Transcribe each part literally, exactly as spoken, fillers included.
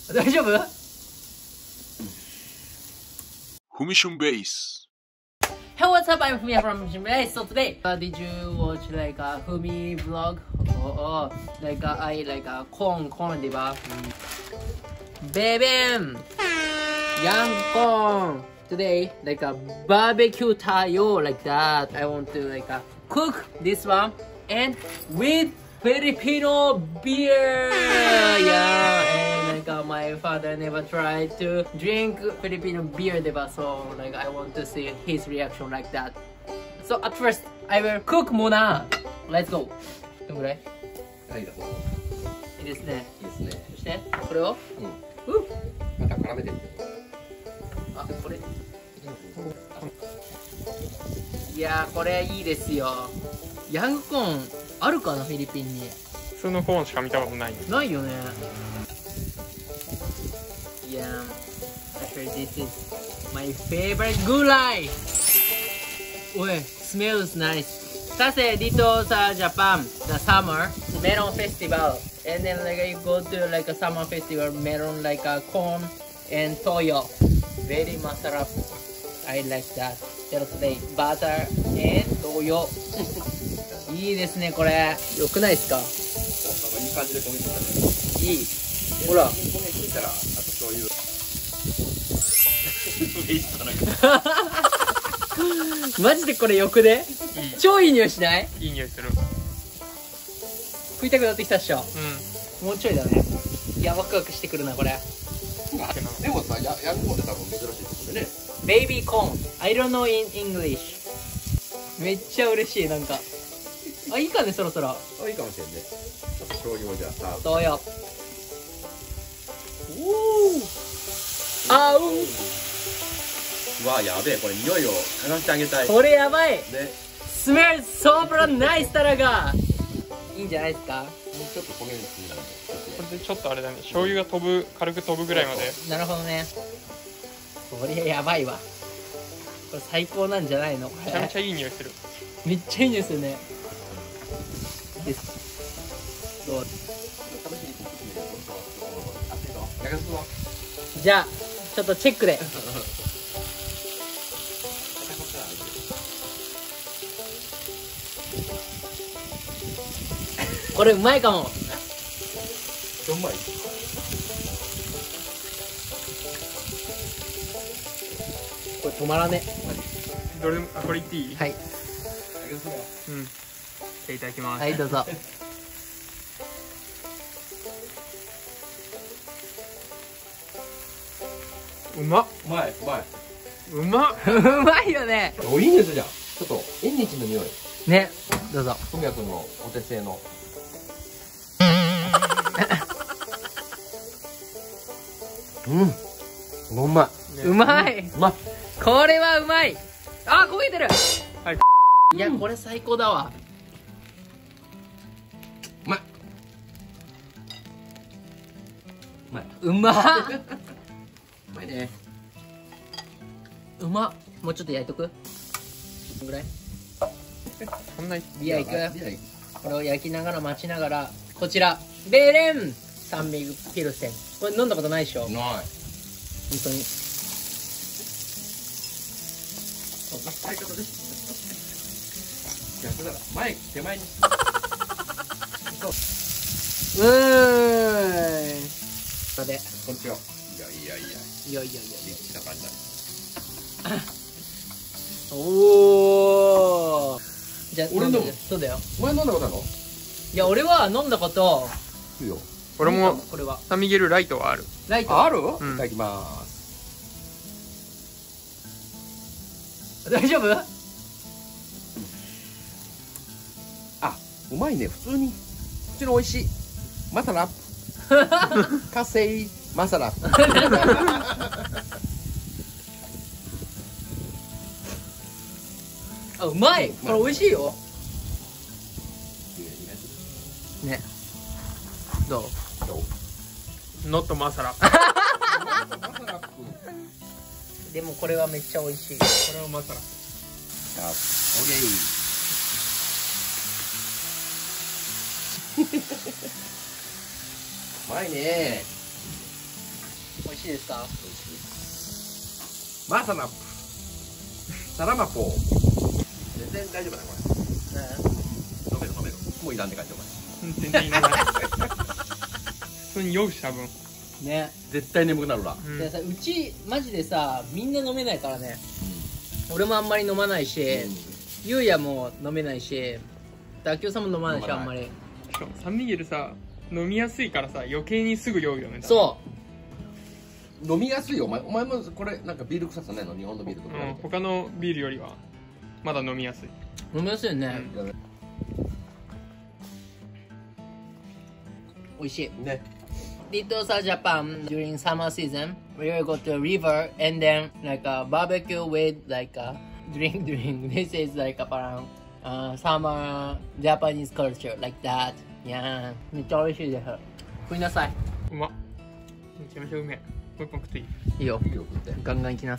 大丈夫？ フミシュンベース。 Hey, what's up? I'm Fumi from Mission Base. So today, uh, did you watch like a Fumi vlog? Or, or like uh, I like a corn corn, diba? Baby, young corn. Today, like a barbecue tayo, like that. I want to like uh, cook this one and with Filipino beer. Yeah, and like uh, my father never tried to drink Filipino beer, diba? So like I want to see his reaction like that. So at first, I will cook muna. Let's go. どのぐらい？ はい、どうぞ。 いいですね。 いいですね。 そしてこれを、 うん。 うっまた絡めてみて。 あ、これ。いやー、これいいですよ。ヤングコーンあるかな、フィリピンに。 普通のコーンしか見たことない。 ないよね。いやー、actually this is my favorite gulai. おい、smells nice. Kase dito sa Japan, the summer meron festival, and then like you go to like a summer festival, meron like a corn and toyo, very masarap. I like that. Pero today butter and toyo. いいですねこれ。良くないですか？ いい感じで焦げてきたね。 いい。ほら。 焦げてきたら、あと醤油。 マジでこれよくね？ いい。 超いい匂いしない？ いい匂いする。 食いたくなってきたっしょ。 うもうちょいだね。いやワクワクしてくるなこれ。 でもさ、ヤヤングコーンって多分珍しいことでね。 ベイビーコーン。I don't know in English。めっちゃ嬉しいなんか。あ、いいかねそろそろ。 あ、いいかもしれんね。ちょっと醤油をじゃあさ。 どうよ。おお。あう。 うわ、やべえ、これ匂いを嗅がしてあげたい。 これやばい。 ね。 Smells so nice タラが。いいんじゃないですか。 もうちょっと焦げるんだね。 これでちょっとあれだね。醤油が飛ぶ、軽く飛ぶぐらいまで。 なるほどね。これやばいわ。これ最高なんじゃないのこれ。 めちゃめちゃいい匂いする。 めっちゃいいんですよね。です。どう？ 試しに作ってみる。熱いぞ。焼かすぞ。 じゃあちょっとチェックで。これうまいかも。 うまい。 これ止まらね。 どれ、あ、これいっていい？ はい。 焼かすぞ。 うん。じゃあいただきます。 はいどうぞ。 うまっ。 うまい、うまい。 うまっ。 うまいよね。 お、いいですじゃん。ちょっと縁日の匂い。 ね。どうぞ。 ふみやくんのお手製の。うん。うまい。 うまい。 うまい。 これはうまい。あ、焦げてる。 はい。 いやこれ最高だわ。 うまい。うまい。 うまっ。 うまいね。 うまっ。もうちょっと焼いとく。ぐらい。 そんなに。 ビアいく。 ビアいこれを焼きながら待ちながらこちらベーレンサンビグピルセン。これ飲んだことないでしょ。 ない。 本当に。 そんな使い方で。逆だな。前手前に。 うーい。それで。 こんにちは。いやいやいや。 いやいやいや。 リッチな感じだ。 おお。じゃあ俺飲む。 そうだよ。 お前飲んだことあるの？ いや俺は飲んだこと。 いいよ。 俺もこれはサンミゲルライトはある。 ライト。 ある？いんただきます。 大丈夫？ あ、うまいね。普通に普通に美味しい。マサラ。カセイマサラ。 あ、うまい。これ美味しいよ。ね。どう？ どう？ ノットマサラ。 マサラ君。 でもこれはめっちゃ美味しい。 これはマサラ。 あ、オッケー。うまいね。 しいですか？ マサラップサラマポー。全然大丈夫だこれ。飲める飲める。もういらんで書いてお前。 うん全然いらない普通に酔うし多分。 ね。 絶対眠くなるわ。 うんでさ、うちマジでさ、みんな飲めないからね。俺もあんまり飲まないし、ゆうやも飲めないし、ダキョウさんも飲まないし、 飲まないあんまり。 しかもサンミゲルさ飲みやすいからさ余計にすぐ酔うよね。 そう飲みやすいよお前。お前もこれなんかビール臭さないの？日本のビールとか。 うん、他のビールよりはまだ飲みやすい。 飲みやすいよね。美味しい。 ね。 Dito Japan during summer season, we will go to a river and then like a barbecue with like a drink drink. This is like a parang uh, summer Japanese culture like that. Yeah, めっちゃ美味しいです。食いなさい。 うまっ。めちゃめちゃうめえ。もう一本食っていい？ いいよ。 いいよ食って。 ガンガンいきな。 うん。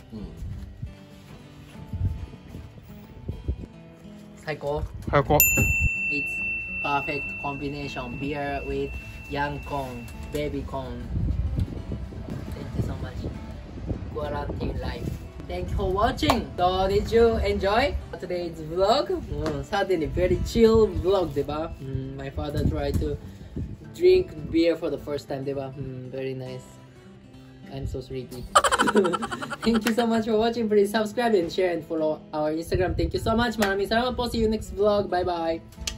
最高。 早く。 It's perfect combination beer with young corn, baby corn. Thank you so much. Quarantine life. Thank you for watching. So did you enjoy today's vlog? Mm, suddenly very chill vlog, diba? Mm, my father tried to drink beer for the first time, diba? Mm, very nice. I'm so sleepy. Thank you so much for watching. Please subscribe and share and follow our Instagram. Thank you so much. Maraming salamat po. See you next vlog. Bye bye.